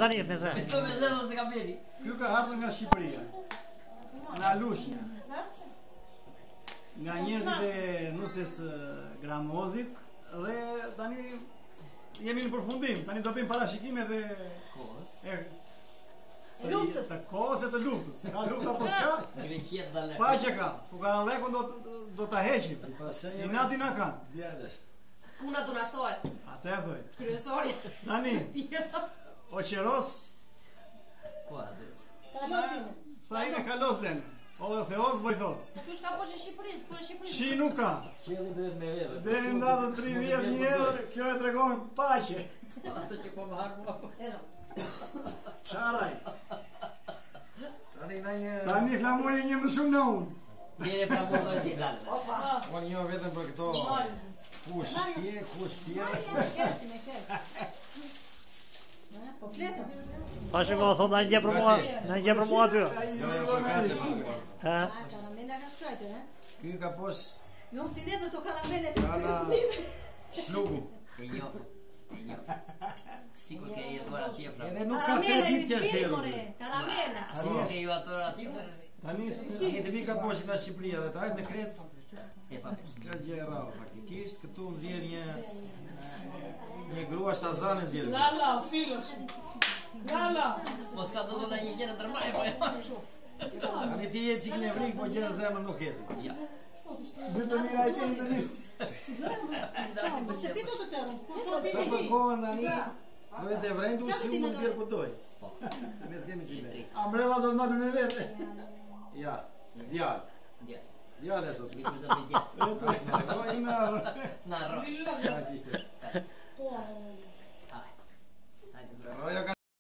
tani thjesë. Të me zedhën se ka beri. Ky ka ardhur nga Shqipëria. Nga Lushnja. Nga njerëzit e nusës Gramozit dhe tani jemi në përfundim. Tani do bëjmë parashikime dhe Luftës. Të kohës e të luftës. Ka lufta po s'ka? Greqiet dhe le. Pa që ka. Fukarallekun do ta heqim. I nati na kanë. Puna do na shtohet. Atë thoj. Kryesori. Tani. Oqeros. Po atë. Kalosin. Thajnë kalos den. O theos vojthos. Ky shka poshtë Shqipërisë, ku është Shqipëria? Shi nuk ka. Qielli duhet me vedë. Deri në datën 30 njerë, kjo e tregon paqe. Ato që po më harë Ero. Qaraj. Tani Tani flamuri një më shumë në unë. Njëre pra po dojë që dalë. Opa. unë jo vetëm për këto kush pje. Po fletëm. Pa që ka thonë, na një për mua aty. Jo, për kaçë. Ha? Karamela ka shkrajtë, Ky ka pos Jo, si ne për to karamele kana slugu. E njo. Sigur ke jetuar atje pra. Edhe nuk ka kredit që është dheru. Karamela. Sigur ke ju atur atje. Tani Tani të vi ka posi nga Shqipëria dhe të hajt me kredit. E pa mes. Ka gjë e rrallë faktikisht. Këtu më vjen një grua shtazane vjen. Lala, filos. Lala. Mos ka do në një gjë të tërmare po e. Tani ti je çik në vrik, po gjë zemër nuk heti. Ja. Dytë mira i ke Indonesia. Po se pito të tërën. Sa për kohën tani, duhet e vrendu si unë më bjerë ku doj. Ne s'kemi që me. Ambrella do të matur në vete. Ja, djallë. Ja. Djallë e sot. Mi kushtë me djetë. Po i na. Na ro. Ka qishte. Hajde. Hajde. Roja ka